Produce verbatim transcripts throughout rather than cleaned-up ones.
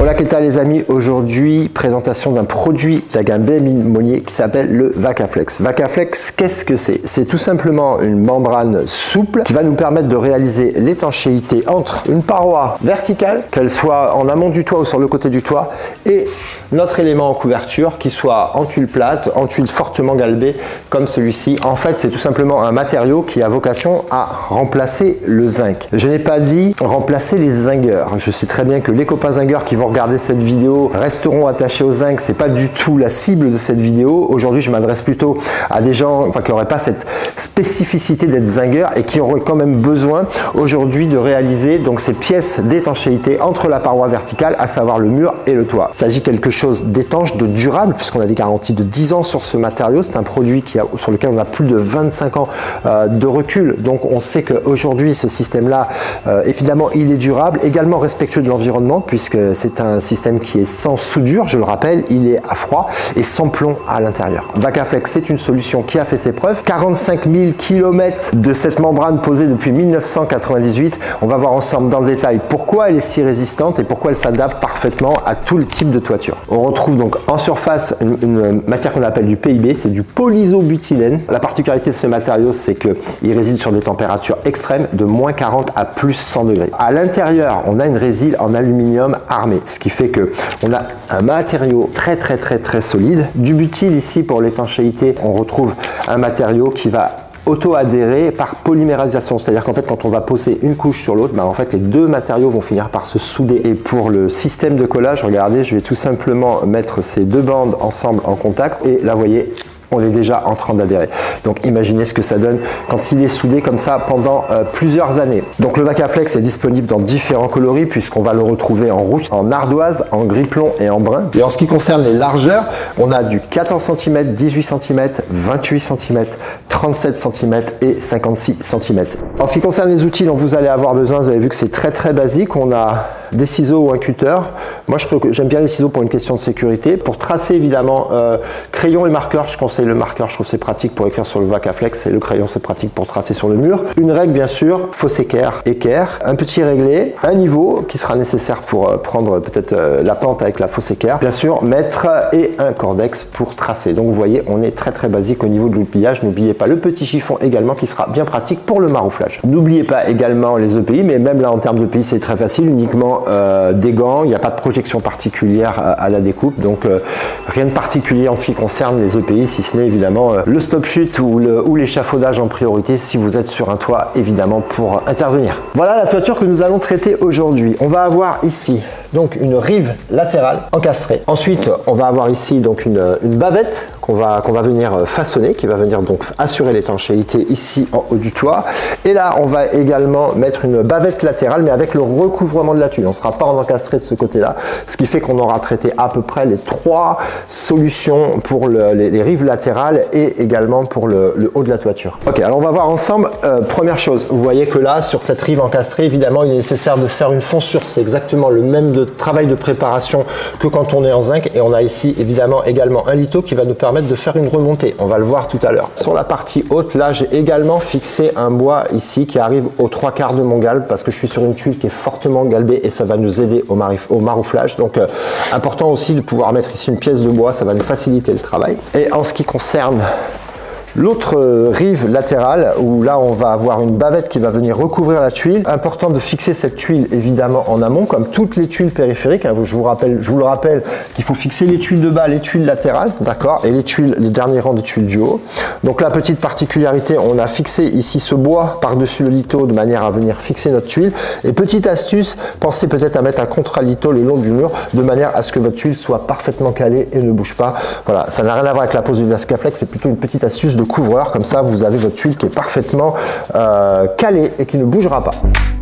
Voilà, qu'est-ce les amis, aujourd'hui présentation d'un produit de la gamme B M I Monnier qui s'appelle le VacaFlex. VacaFlex, qu'est-ce que c'est? C'est tout simplement une membrane souple qui va nous permettre de réaliser l'étanchéité entre une paroi verticale, qu'elle soit en amont du toit ou sur le côté du toit, et notre élément en couverture qui soit en tuile plate, en tuile fortement galbée comme celui-ci. En fait, c'est tout simplement un matériau qui a vocation à remplacer le zinc. Je n'ai pas dit remplacer les zingueurs. Je sais très bien que les copains zingueurs qui vont regarder cette vidéo resteront attachés au zinc. C'est pas du tout la cible de cette vidéo. Aujourd'hui, je m'adresse plutôt à des gens enfin, qui n'auraient pas cette spécificité d'être zingueurs et qui auraient quand même besoin aujourd'hui de réaliser donc ces pièces d'étanchéité entre la paroi verticale, à savoir le mur et le toit. Il s'agit de quelque chose d'étanche, de durable, puisqu'on a des garanties de dix ans sur ce matériau. C'est un produit qui a, sur lequel on a plus de vingt-cinq ans euh, de recul. Donc on sait qu'aujourd'hui, ce système-là, euh, évidemment, il est durable, également respectueux de l'environnement, puisque c'est un système qui est sans soudure, je le rappelle, il est à froid et sans plomb à l'intérieur. VacaFlex, c'est une solution qui a fait ses preuves. quarante-cinq mille kilomètres de cette membrane posée depuis mille neuf cent quatre-vingt-dix-huit. On va voir ensemble dans le détail pourquoi elle est si résistante et pourquoi elle s'adapte parfaitement à tout le type de toiture. On retrouve donc en surface une, une matière qu'on appelle du P I B, c'est du polysobutylène. La particularité de ce matériau, c'est qu'il résiste sur des températures extrêmes de moins quarante à plus cent degrés. À l'intérieur, on a une résille en aluminium armé, ce qui fait que on a un matériau très très très très solide. Du butyl ici pour l'étanchéité, on retrouve un matériau qui va auto-adhérer par polymérisation, c'est-à-dire qu'en fait quand on va poser une couche sur l'autre, ben en fait les deux matériaux vont finir par se souder. Et pour le système de collage, regardez, je vais tout simplement mettre ces deux bandes ensemble en contact et là vous voyez, on est déjà en train d'adhérer. Donc imaginez ce que ça donne quand il est soudé comme ça pendant euh, plusieurs années. Donc le VacaFlex est disponible dans différents coloris puisqu'on va le retrouver en rouge, en ardoise, en gris plomb et en brun. Et en ce qui concerne les largeurs, on a du quatorze centimètres, dix-huit centimètres, vingt-huit centimètres, trente-sept centimètres et cinquante-six centimètres. En ce qui concerne les outils dont vous allez avoir besoin, vous avez vu que c'est très très basique. On a des ciseaux ou un cutter. Moi, j'aime bien les ciseaux pour une question de sécurité. Pour tracer, évidemment, euh, crayon et marqueur, je conseille le marqueur. Je trouve c'est pratique pour écrire sur le VacaFlex et le crayon, c'est pratique pour tracer sur le mur. Une règle, bien sûr, fausse équerre, équerre, un petit réglé, un niveau qui sera nécessaire pour euh, prendre peut-être euh, la pente avec la fausse équerre. Bien sûr, mètre et un cordex pour tracer. Donc, vous voyez, on est très très basique au niveau de l'outillage. N'oubliez pas le petit chiffon également qui sera bien pratique pour le marouflage. N'oubliez pas également les E P I, mais même là, en termes de E P I, c'est très facile, uniquement Euh, des gants, il n'y a pas de projection particulière à, à la découpe, donc euh, rien de particulier en ce qui concerne les E P I, si ce n'est évidemment euh, le stop chute ou l'échafaudage en priorité si vous êtes sur un toit, évidemment, pour intervenir. Voilà la toiture que nous allons traiter aujourd'hui. On va avoir ici donc une rive latérale encastrée. Ensuite, on va avoir ici donc une, une bavette qu'on va, qu'on va venir façonner, qui va venir donc assurer l'étanchéité ici en haut du toit. Et là, on va également mettre une bavette latérale, mais avec le recouvrement de la tuile. On ne sera pas en encastré de ce côté-là, ce qui fait qu'on aura traité à peu près les trois solutions pour le, les, les rives latérales et également pour le, le haut de la toiture. Ok, alors on va voir ensemble. Euh, première chose, vous voyez que là, sur cette rive encastrée, évidemment, il est nécessaire de faire une fonçure. C'est exactement le même de travail de préparation que quand on est en zinc. Et on a ici, évidemment, également un litho qui va nous permettre de faire une remontée. On va le voir tout à l'heure. Sur la partie haute, là, j'ai également fixé un bois ici qui arrive aux trois quarts de mon galbe parce que je suis sur une tuile qui est fortement galbée et ça va nous aider au, au marouflage. Donc, euh, important aussi de pouvoir mettre ici une pièce de bois, ça va nous faciliter le travail. Et en ce qui concerne l'autre rive latérale, où là on va avoir une bavette qui va venir recouvrir la tuile. Important de fixer cette tuile évidemment en amont, comme toutes les tuiles périphériques. Je vous rappelle, je vous le rappelle qu'il faut fixer les tuiles de bas, les tuiles latérales, d'accord, et les tuiles, les derniers rangs de tuiles du haut. Donc la petite particularité, on a fixé ici ce bois par-dessus le litho de manière à venir fixer notre tuile. Et petite astuce, pensez peut-être à mettre un contre-litho le long du mur de manière à ce que votre tuile soit parfaitement calée et ne bouge pas. Voilà, ça n'a rien à voir avec la pose du VacaFlex, c'est plutôt une petite astuce de couvreur, comme ça vous avez votre tuile qui est parfaitement euh, calée et qui ne bougera pas.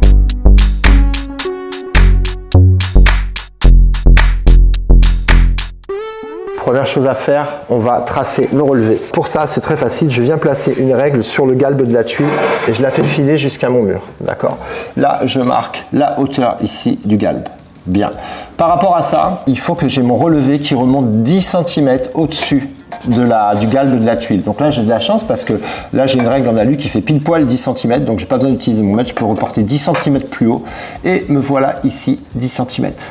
Première chose à faire, on va tracer le relevé. Pour ça, c'est très facile, je viens placer une règle sur le galbe de la tuile et je la fais filer jusqu'à mon mur, d'accord? Là, je marque la hauteur ici du galbe. Bien. Par rapport à ça, il faut que j'ai mon relevé qui remonte dix centimètres au-dessus de la, du galbe de la tuile. Donc là, j'ai de la chance parce que là, j'ai une règle en alu qui fait pile poil dix centimètres. Donc, j'ai pas besoin d'utiliser mon mètre. Je peux reporter dix centimètres plus haut. Et me voilà ici, dix centimètres.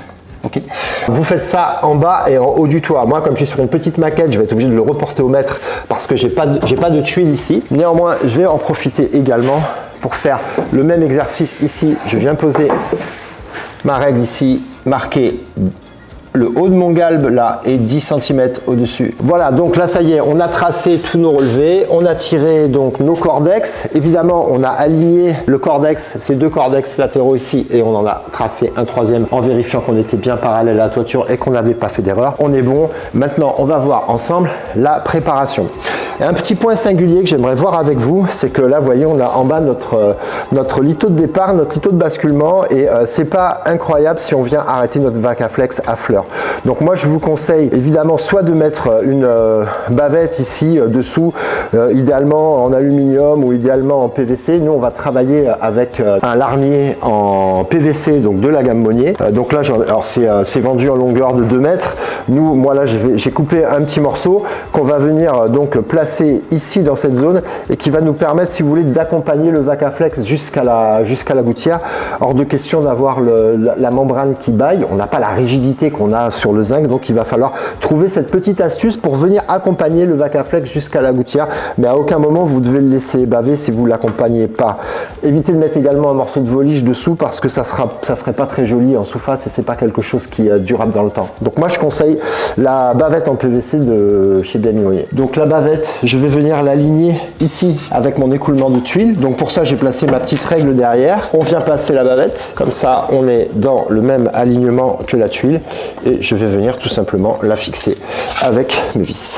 Okay. Vous faites ça en bas et en haut du toit. Moi, comme je suis sur une petite maquette, je vais être obligé de le reporter au mètre parce que j'ai pas de, j'ai pas de tuile ici. Néanmoins, je vais en profiter également pour faire le même exercice ici. Je viens poser ma règle ici, marquée. Le haut de mon galbe là est dix centimètres au-dessus. Voilà, donc là ça y est, on a tracé tous nos relevés, on a tiré donc nos cordex. Évidemment, on a aligné le cordex, ces deux cordex latéraux ici, et on en a tracé un troisième en vérifiant qu'on était bien parallèle à la toiture et qu'on n'avait pas fait d'erreur. On est bon. Maintenant, on va voir ensemble la préparation. Et un petit point singulier que j'aimerais voir avec vous, c'est que là, vous voyez, on a en bas notre, euh, notre litho de départ, notre litho de basculement, et euh, c'est pas incroyable si on vient arrêter notre VacaFlex à fleur. Donc moi, je vous conseille évidemment soit de mettre une euh, bavette ici euh, dessous, euh, idéalement en aluminium ou idéalement en P V C. Nous, on va travailler avec euh, un larmier en P V C, donc de la gamme Monnier. Euh, donc là, alors c'est euh, vendu en longueur de deux mètres. Nous, moi là, j'ai coupé un petit morceau qu'on va venir euh, donc placer ici dans cette zone et qui va nous permettre, si vous voulez, d'accompagner le VacaFlex jusqu'à la, jusqu'à la gouttière. Hors de question d'avoir la, la membrane qui baille. On n'a pas la rigidité qu'on a sur le zinc, donc il va falloir trouver cette petite astuce pour venir accompagner le VacaFlex jusqu'à la gouttière, mais à aucun moment vous devez le laisser baver si vous ne l'accompagnez pas. Évitez de mettre également un morceau de volige dessous parce que ça sera, ça serait pas très joli en sous-face et c'est pas quelque chose qui est durable dans le temps. Donc moi je conseille la bavette en P V C de chez B M I Monnier. Donc la bavette, je vais venir l'aligner ici avec mon écoulement de tuile. Donc pour ça, j'ai placé ma petite règle derrière. On vient placer la bavette. Comme ça, on est dans le même alignement que la tuile. Et je vais venir tout simplement la fixer avec mes vis.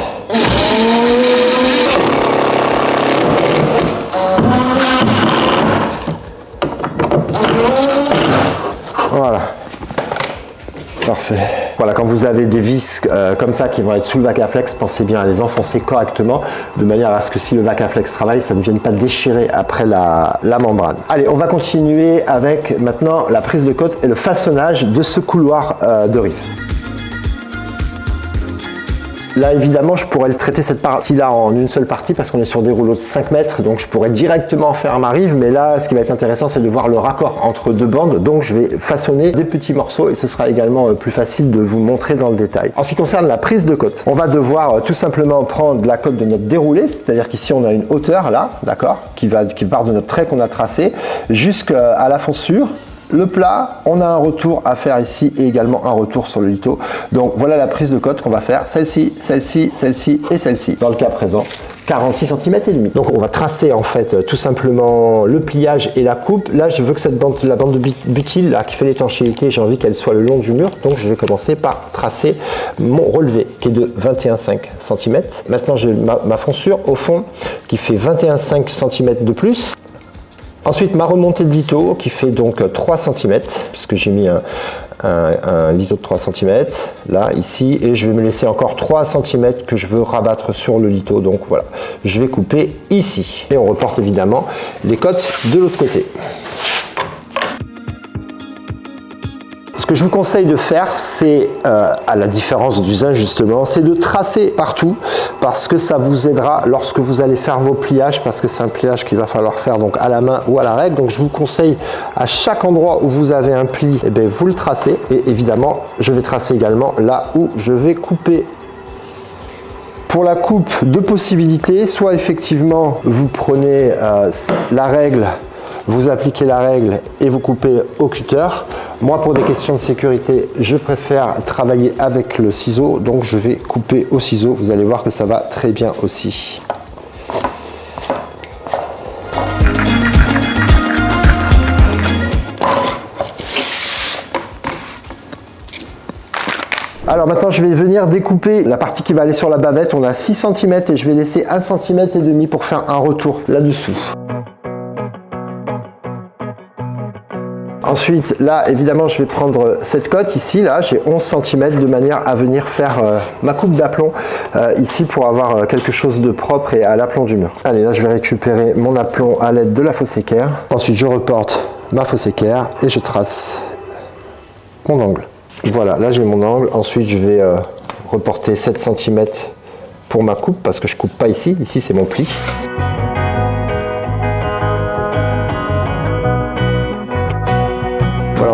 Voilà. Parfait. Voilà, quand vous avez des vis euh, comme ça qui vont être sous le VacaFlex, pensez bien à les enfoncer correctement de manière à ce que si le VacaFlex travaille, ça ne vienne pas déchirer après la, la membrane. Allez, on va continuer avec maintenant la prise de côte et le façonnage de ce couloir euh, de rive. Là, évidemment, je pourrais le traiter cette partie-là en une seule partie parce qu'on est sur des rouleaux de cinq mètres, donc je pourrais directement faire ma rive. Mais là, ce qui va être intéressant, c'est de voir le raccord entre deux bandes. Donc, je vais façonner des petits morceaux et ce sera également plus facile de vous montrer dans le détail. En ce qui concerne la prise de côte, on va devoir tout simplement prendre la côte de notre déroulé, c'est-à-dire qu'ici, on a une hauteur là, d'accord, qui va, qui part de notre trait qu'on a tracé jusqu'à la foncture. Le plat, on a un retour à faire ici et également un retour sur le litho. Donc voilà la prise de côte qu'on va faire, celle-ci, celle-ci, celle-ci et celle-ci. Dans le cas présent, quarante-six centimètres et demi. Donc on va tracer en fait tout simplement le pliage et la coupe. Là, je veux que cette bande, la bande de butyle là qui fait l'étanchéité, j'ai envie qu'elle soit le long du mur. Donc je vais commencer par tracer mon relevé qui est de vingt et un virgule cinq centimètres. Maintenant, j'ai ma, ma foncure au fond qui fait vingt et un virgule cinq centimètres de plus. Ensuite, ma remontée de litho qui fait donc trois centimètres, puisque j'ai mis un, un, un litho de trois centimètres, là, ici, et je vais me laisser encore trois centimètres que je veux rabattre sur le litho. Donc voilà, je vais couper ici. Et on reporte évidemment les côtes de l'autre côté. Ce que je vous conseille de faire, c'est, euh, à la différence du zinc justement, c'est de tracer partout parce que ça vous aidera lorsque vous allez faire vos pliages, parce que c'est un pliage qu'il va falloir faire donc à la main ou à la règle. Donc je vous conseille à chaque endroit où vous avez un pli, eh bien, vous le tracez. Et évidemment, je vais tracer également là où je vais couper. Pour la coupe, deux possibilités. Soit effectivement, vous prenez euh, la règle, vous appliquez la règle et vous coupez au cutter. Moi, pour des questions de sécurité, je préfère travailler avec le ciseau, donc je vais couper au ciseau. Vous allez voir que ça va très bien aussi. Alors maintenant, je vais venir découper la partie qui va aller sur la bavette. On a six centimètres et je vais laisser un centimètre et demi pour faire un retour là-dessous. Ensuite, là, évidemment, je vais prendre cette cote ici, là, j'ai onze centimètres de manière à venir faire euh, ma coupe d'aplomb euh, ici pour avoir euh, quelque chose de propre et à l'aplomb du mur. Allez, là, je vais récupérer mon aplomb à l'aide de la fausse équerre. Ensuite, je reporte ma fausse équerre et je trace mon angle. Voilà, là, j'ai mon angle. Ensuite, je vais euh, reporter sept centimètres pour ma coupe parce que je coupe pas ici. Ici, c'est mon pli.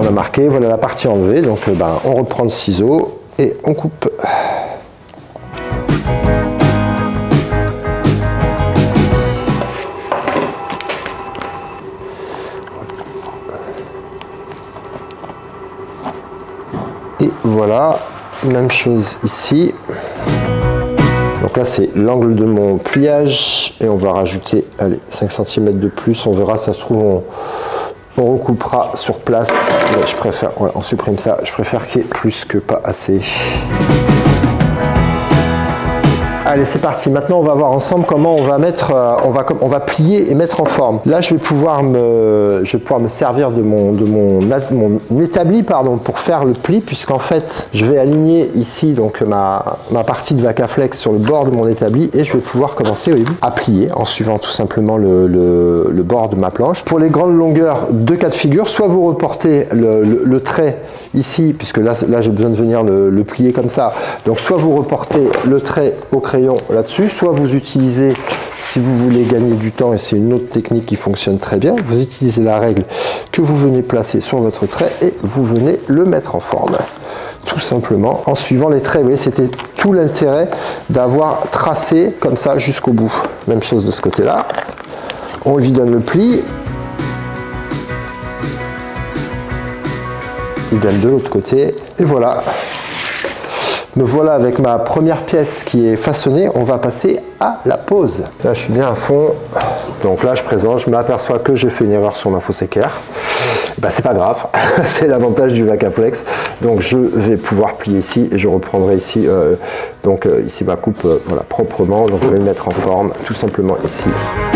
on a marqué, voilà la partie enlevée. Donc euh, ben, on reprend le ciseau et on coupe. Et voilà, même chose ici. Donc là c'est l'angle de mon pliage et on va rajouter allez, cinq centimètres de plus, on verra, ça se trouve on, on recoupera sur place. Mais je préfère, ouais, on supprime ça, je préfère qu'il y ait plus que pas assez. Allez, c'est parti. Maintenant, on va voir ensemble comment on va mettre, euh, on va, on va plier et mettre en forme. Là, je vais pouvoir me, je vais pouvoir me servir de mon, de mon, mon établi, pardon, pour faire le pli, puisqu'en fait, je vais aligner ici donc ma, ma partie de Vacaflex sur le bord de mon établi et je vais pouvoir commencer oui, à plier en suivant tout simplement le, le, le bord de ma planche. Pour les grandes longueurs, deux cas de figure, soit vous reportez le, le, le trait ici, puisque là, là j'ai besoin de venir le, le plier comme ça. Donc, soit vous reportez le trait au crayon là-dessus, soit vous utilisez, si vous voulez gagner du temps, et c'est une autre technique qui fonctionne très bien, vous utilisez la règle que vous venez placer sur votre trait et vous venez le mettre en forme. Tout simplement en suivant les traits. Vous voyez, c'était tout l'intérêt d'avoir tracé comme ça jusqu'au bout. Même chose de ce côté-là. On lui donne le pli. Idem de l'autre côté. Et voilà. Me voilà avec ma première pièce qui est façonnée, on va passer à la pose. Là je suis bien à fond, donc là je présente, je m'aperçois que j'ai fait une erreur sur ma fausse équerre. Ben, c'est pas grave, c'est l'avantage du Vacaflex. Donc je vais pouvoir plier ici et je reprendrai ici, euh, donc euh, ici ma coupe euh, voilà, proprement, donc je vais le mettre en forme tout simplement ici.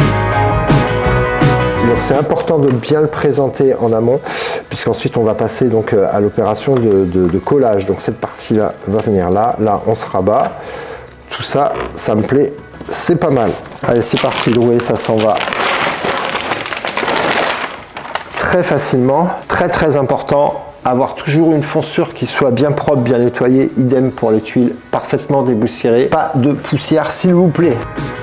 Donc c'est important de bien le présenter en amont, puisqu'ensuite on va passer donc à l'opération de, de, de collage. Donc cette partie-là va venir là, là on se rabat. Tout ça, ça me plaît, c'est pas mal. Allez, c'est parti, le rouet, ça s'en va très facilement. Très très important, avoir toujours une fonçure qui soit bien propre, bien nettoyée. Idem pour les tuiles, parfaitement déboussiérées. Pas de poussière s'il vous plaît.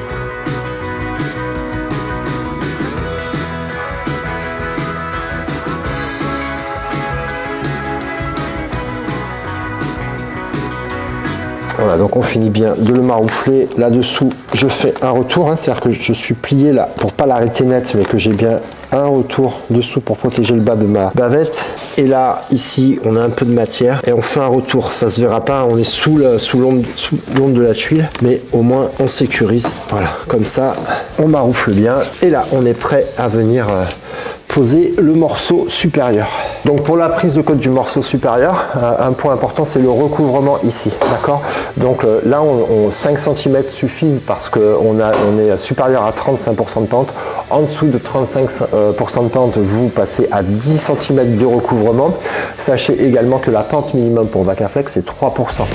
Voilà, donc on finit bien de le maroufler. Là-dessous, je fais un retour, hein, c'est-à-dire que je suis plié là pour pas l'arrêter net, mais que j'ai bien un retour dessous pour protéger le bas de ma bavette. Et là, ici, on a un peu de matière et on fait un retour. Ça se verra pas, on est sous le, sous l'ombre sous l'ombre de la tuile, mais au moins on sécurise. Voilà, comme ça, on maroufle bien. Et là, on est prêt à venir euh, poser le morceau supérieur. Donc pour la prise de cote du morceau supérieur, un point important c'est le recouvrement ici, d'accord. Donc euh, là on, on, cinq centimètres suffisent parce qu'on on est supérieur à trente-cinq pour cent de pente. En dessous de trente-cinq pour cent de pente, vous passez à dix centimètres de recouvrement. Sachez également que la pente minimum pour Vacaflex c'est trois pour cent.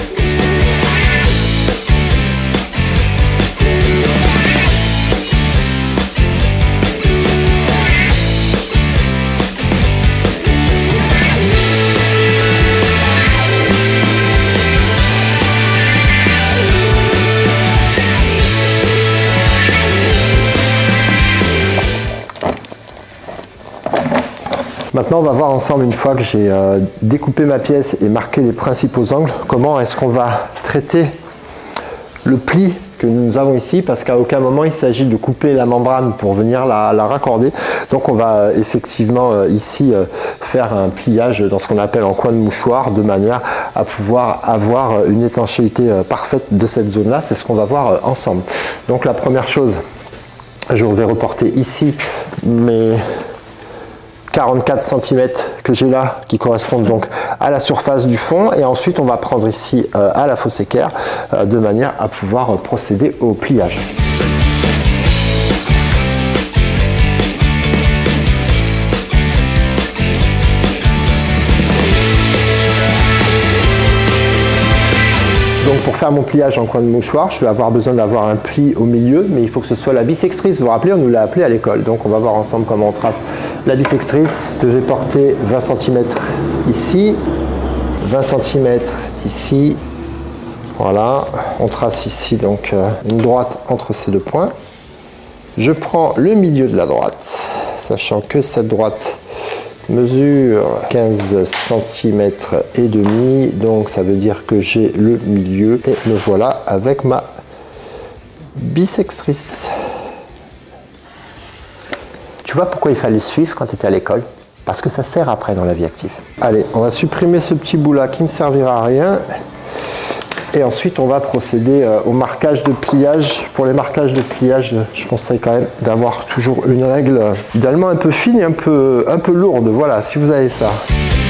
Maintenant, on va voir ensemble, une fois que j'ai euh, découpé ma pièce et marqué les principaux angles, comment est-ce qu'on va traiter le pli que nous avons ici, parce qu'à aucun moment il s'agit de couper la membrane pour venir la, la raccorder. Donc on va effectivement euh, ici euh, faire un pliage dans ce qu'on appelle en coin de mouchoir, de manière à pouvoir avoir une étanchéité euh, parfaite de cette zone-là. C'est ce qu'on va voir euh, ensemble. Donc la première chose, je vais reporter ici mes quarante-quatre centimètres que j'ai là, qui correspondent donc à la surface du fond, et ensuite on va prendre ici euh, à la fausse équerre euh, de manière à pouvoir euh, procéder au pliage. Donc pour faire mon pliage en coin de mouchoir, je vais avoir besoin d'avoir un pli au milieu, mais il faut que ce soit la bissextrice. Vous vous rappelez, on nous l'a appelé à l'école. Donc on va voir ensemble comment on trace la bissextrice. Je vais porter vingt centimètres ici, vingt centimètres ici. Voilà, on trace ici donc une droite entre ces deux points. Je prends le milieu de la droite, sachant que cette droite mesure quinze centimètres et demi, donc ça veut dire que j'ai le milieu et me voilà avec ma bissectrice. Tu vois pourquoi il fallait suivre quand tu étais à l'école? Parce que ça sert après dans la vie active. Allez, on va supprimer ce petit bout là qui ne servira à rien. Et ensuite, on va procéder au marquage de pliage. Pour les marquages de pliage, je conseille quand même d'avoir toujours une règle idéalement un peu fine et un peu, un peu lourde. Voilà, si vous avez ça.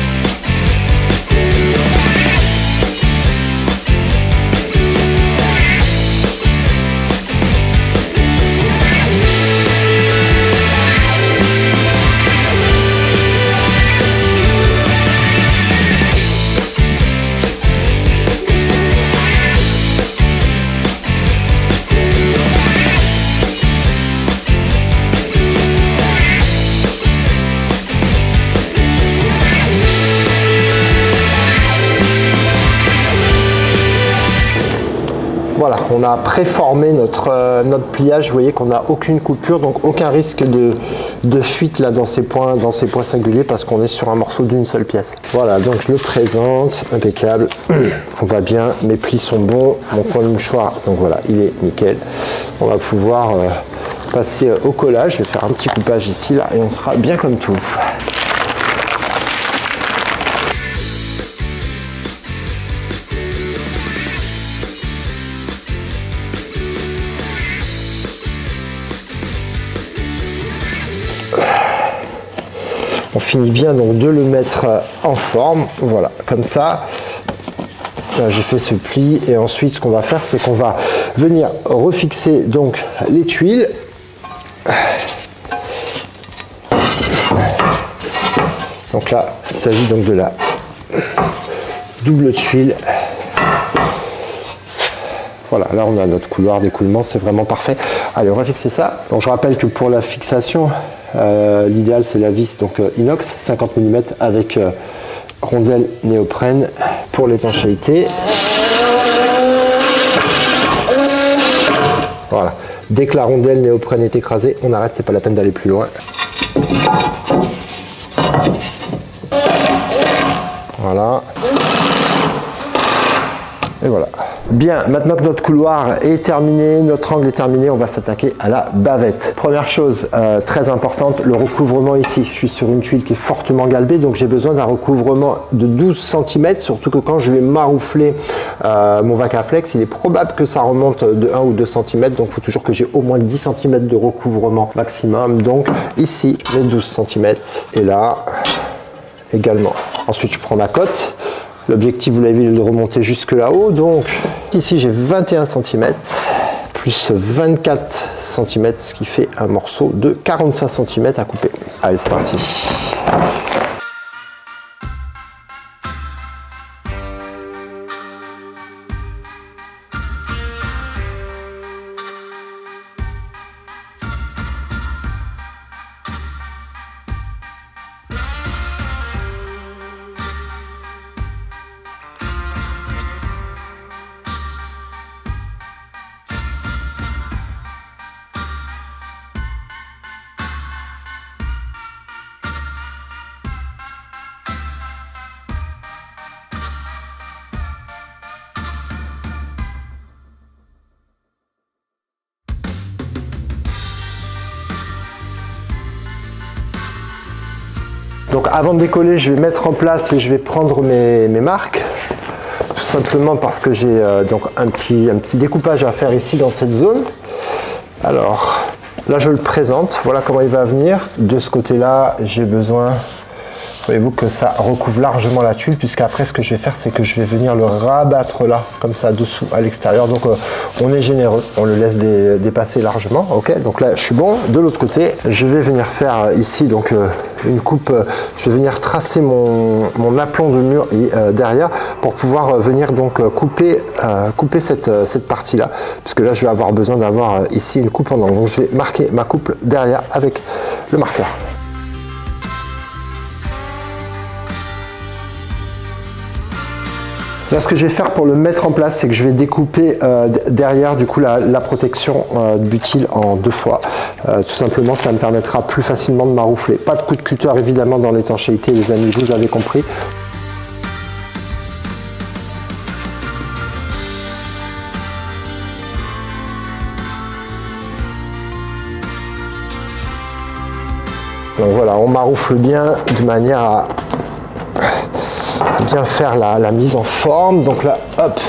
Voilà, on a préformé notre, euh, notre pliage. Vous voyez qu'on n'a aucune coupure, donc aucun risque de, de fuite là dans ces points, dans ces points singuliers parce qu'on est sur un morceau d'une seule pièce. Voilà, donc je le présente, impeccable. On va bien, mes plis sont bons, mon coin de mouchoir, donc voilà, il est nickel. On va pouvoir euh, passer au collage. Je vais faire un petit coupage ici là et on sera bien comme tout. On finit bien donc de le mettre en forme, voilà, comme ça. J'ai fait ce pli et ensuite ce qu'on va faire, c'est qu'on va venir refixer donc les tuiles. Donc là, il s'agit donc de la double tuile. Voilà, là on a notre couloir d'écoulement, c'est vraiment parfait. Allez, on va fixer ça. Donc je rappelle que pour la fixation, euh, l'idéal c'est la vis donc euh, inox cinquante millimètres avec euh, rondelle néoprène pour l'étanchéité. Voilà. Dès que la rondelle néoprène est écrasée, on arrête, c'est pas la peine d'aller plus loin. Voilà. Et voilà. Bien, maintenant que notre couloir est terminé, notre angle est terminé, on va s'attaquer à la bavette. Première chose euh, très importante, le recouvrement ici. Je suis sur une tuile qui est fortement galbée, donc j'ai besoin d'un recouvrement de douze centimètres, surtout que quand je vais maroufler euh, mon Vacaflex, il est probable que ça remonte de un ou deux centimètres, donc il faut toujours que j'ai au moins dix centimètres de recouvrement maximum. Donc ici, les douze centimètres, et là également. Ensuite, je prends ma cote. L'objectif, vous l'avez vu, est de remonter jusque là-haut. Donc ici, j'ai vingt et un centimètres plus vingt-quatre centimètres, ce qui fait un morceau de quarante-cinq centimètres à couper. Allez, c'est parti. Donc avant de décoller, je vais mettre en place et je vais prendre mes, mes marques. Tout simplement parce que j'ai euh, donc un petit, un petit découpage à faire ici dans cette zone. Alors là, je le présente. Voilà comment il va venir. De ce côté-là, j'ai besoin... Voyez-vous que ça recouvre largement la tuile, puisqu'après ce que je vais faire, c'est que je vais venir le rabattre là, comme ça, dessous, à l'extérieur. Donc euh, on est généreux, on le laisse dé dépasser largement. Ok, donc là je suis bon. De l'autre côté, je vais venir faire ici donc euh, une coupe. Euh, je vais venir tracer mon, mon aplomb de mur et, euh, derrière pour pouvoir euh, venir donc euh, couper, euh, couper cette, euh, cette partie là, puisque là je vais avoir besoin d'avoir euh, ici une coupe en angle. Donc je vais marquer ma coupe derrière avec le marqueur. Là, ce que je vais faire pour le mettre en place, c'est que je vais découper euh, derrière du coup la, la protection euh, butyl en deux fois. Euh, tout simplement, ça me permettra plus facilement de maroufler. Pas de coup de cutter évidemment dans l'étanchéité, les amis, vous avez compris. Donc voilà, on maroufle bien de manière à, à bien faire la, la mise en forme. Donc là, hop,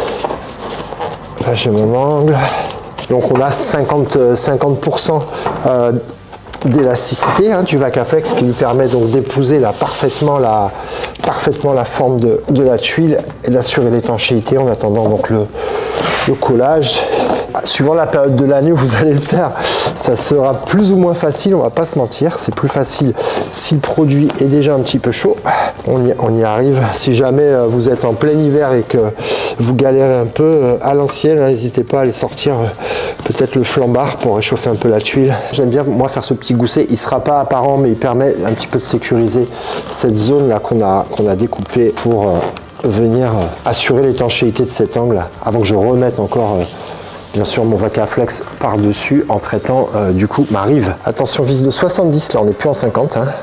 là j'ai mon angle. Donc on a cinquante pour cent euh, d'élasticité hein, du VacaFlex qui lui permet donc d'épouser parfaitement la, parfaitement la forme de, de la tuile et d'assurer l'étanchéité en attendant donc le, le collage. Suivant la période de l'année où vous allez le faire, ça sera plus ou moins facile, on va pas se mentir. C'est plus facile si le produit est déjà un petit peu chaud. On y, on y arrive. Si jamais vous êtes en plein hiver et que vous galérez un peu à l'ancienne, n'hésitez pas à aller sortir peut-être le flambard pour réchauffer un peu la tuile. J'aime bien moi faire ce petit gousset. Il sera pas apparent, mais il permet un petit peu de sécuriser cette zone là qu'on a, qu'on a découpée pour euh, venir assurer l'étanchéité de cet angle avant que je remette encore euh, bien sûr mon VacaFlex par-dessus en traitant euh, du coup ma rive. Attention, vis de soixante-dix, là on n'est plus en cinquante. Hein.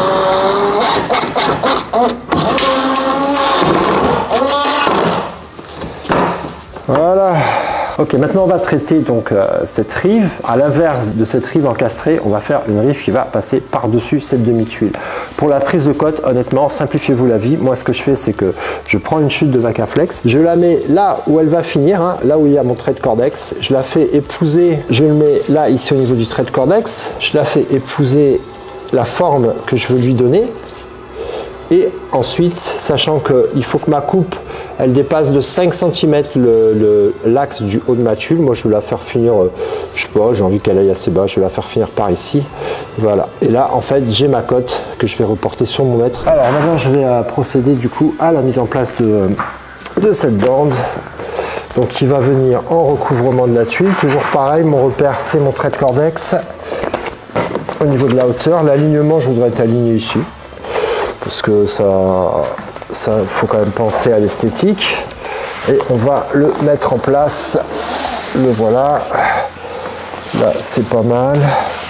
Voilà. Ok, maintenant on va traiter donc euh, cette rive. À l'inverse de cette rive encastrée, on va faire une rive qui va passer par-dessus cette demi-tuile. Pour la prise de cote, honnêtement, simplifiez-vous la vie. Moi, ce que je fais, c'est que je prends une chute de VacaFlex, je la mets là où elle va finir, hein, là où il y a mon trait de cordex. Je la fais épouser, je le mets là, ici au niveau du trait de cordex. Je la fais épouser la forme que je veux lui donner. Et ensuite, sachant qu'il faut que ma coupe, elle dépasse de cinq centimètres l'axe du haut de ma tuile. Moi, je vais la faire finir, euh, je sais pas, j'ai envie qu'elle aille assez bas, je vais la faire finir par ici. Voilà. Et là, en fait, j'ai ma cote que je vais reporter sur mon mètre. Alors maintenant, je vais euh, procéder du coup à la mise en place de, de cette bande. Donc, qui va venir en recouvrement de la tuile. Toujours pareil, mon repère, c'est mon trait de cordex. Au niveau de la hauteur, l'alignement, je voudrais être aligné ici. Parce que ça, ça faut quand même penser à l'esthétique. Et on va le mettre en place. Le voilà. Là, c'est pas mal.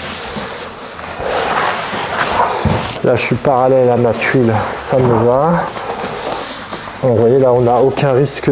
Là, je suis parallèle à ma tuile, ça me va. Donc, vous voyez, là, on n'a aucun risque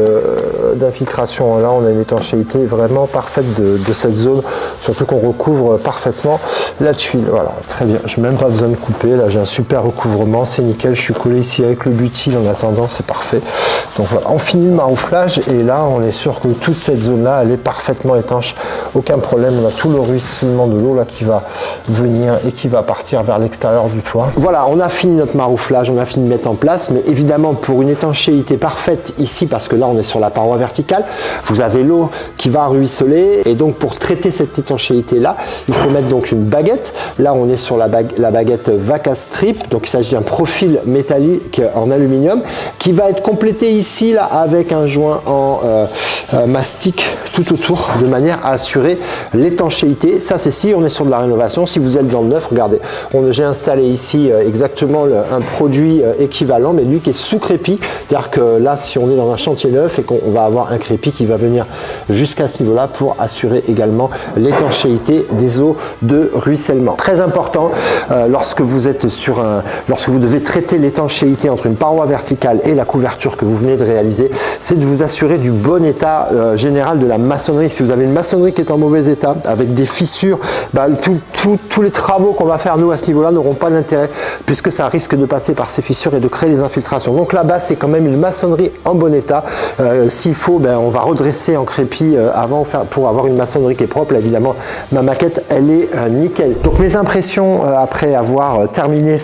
d'infiltration. Là, on a une étanchéité vraiment parfaite de, de cette zone, surtout qu'on recouvre parfaitement la tuile. Voilà, très bien. Je n'ai même pas besoin de couper. Là, j'ai un super recouvrement, c'est nickel. Je suis collé ici avec le butyl en attendant, c'est parfait. Donc voilà, on finit le marouflage et là, on est sûr que toute cette zone-là, elle est parfaitement étanche. Aucun problème. On a tout le ruissellement de l'eau là qui va venir et qui va partir vers l'extérieur du toit. Voilà, on a fini notre marouflage, on a fini de mettre en place, mais évidemment, pour une étanchéité parfaite ici, parce que là on est sur la paroi verticale, vous avez l'eau qui va ruisseler et donc pour traiter cette étanchéité là, il faut mettre donc une baguette. Là on est sur la, bague, la baguette VacaStrip, donc il s'agit d'un profil métallique en aluminium qui va être complété ici là avec un joint en euh, euh, mastic tout autour de manière à assurer l'étanchéité. Ça c'est si on est sur de la rénovation. Si vous êtes dans le neuf, regardez, j'ai installé ici euh, exactement le, un produit euh, équivalent, mais lui qui est sous crépi. C'est-à-dire que là, si on est dans un chantier neuf et qu'on va avoir un crépi qui va venir jusqu'à ce niveau-là pour assurer également l'étanchéité des eaux de ruissellement. Très important, euh, lorsque vous êtes sur un, lorsque vous devez traiter l'étanchéité entre une paroi verticale et la couverture que vous venez de réaliser, c'est de vous assurer du bon état euh, général de la maçonnerie. Si vous avez une maçonnerie qui est en mauvais état, avec des fissures, bah, tout, tout, tous les travaux qu'on va faire nous à ce niveau-là n'auront pas d'intérêt puisque ça risque de passer par ces fissures et de créer des infiltrations. Donc là-bas, c'est quand même une maçonnerie en bon état. Euh, S'il faut, ben, on va redresser en crépi euh, avant pour avoir une maçonnerie qui est propre. Là, évidemment, ma maquette, elle est euh, nickel. Donc mes impressions euh, après avoir terminé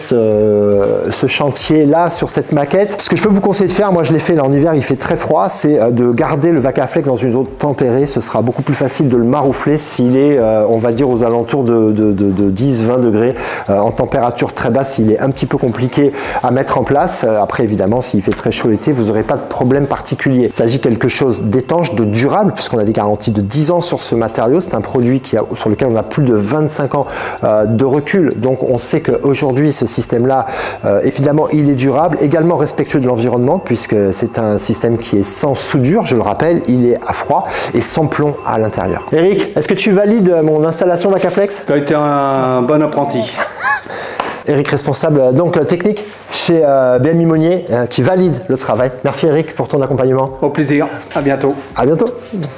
ce, ce chantier-là sur cette maquette, ce que je peux vous conseiller de faire, moi je l'ai fait là en hiver, il fait très froid, c'est euh, de garder le VacaFlex dans une zone tempérée. Ce sera beaucoup plus facile de le maroufler s'il est, euh, on va dire, aux alentours de, de, de, de dix vingt degrés. Euh, en température très basse, il est un petit peu compliqué à mettre en place. Euh, après, évidemment, s'il fait très chaud l'été, vous n'aurez pas de problème particulier. Il s'agit de quelque chose d'étanche, de durable, puisqu'on a des garanties de dix ans sur ce matériau. C'est un produit qui a, sur lequel on a plus de vingt-cinq ans euh, de recul. Donc on sait qu'aujourd'hui ce système-là, euh, évidemment, il est durable, également respectueux de l'environnement, puisque c'est un système qui est sans soudure, je le rappelle, il est à froid et sans plomb à l'intérieur. Eric, est-ce que tu valides mon installation VacaFlex? Tu as été un bon apprenti. Eric, responsable donc technique chez euh, B M I Monnier, euh, qui valide le travail. Merci Eric pour ton accompagnement. Au plaisir, à bientôt. À bientôt.